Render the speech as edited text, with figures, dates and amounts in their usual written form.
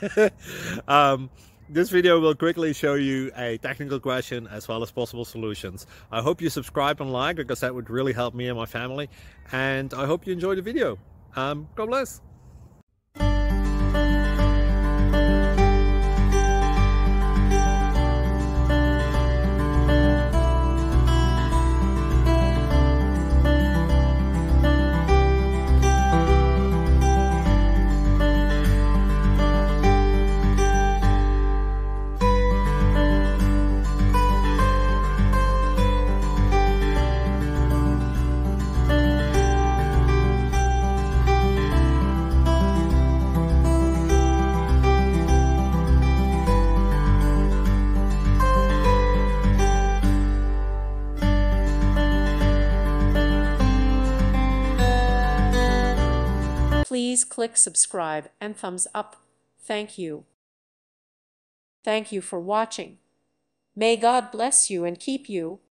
um, this video will quickly show you a technical question as well as possible solutions. I hope you subscribe and like, because that would really help me and my family. And I hope you enjoy the video. God bless. Please click subscribe and thumbs up. Thank you. Thank you for watching. May God bless you and keep you.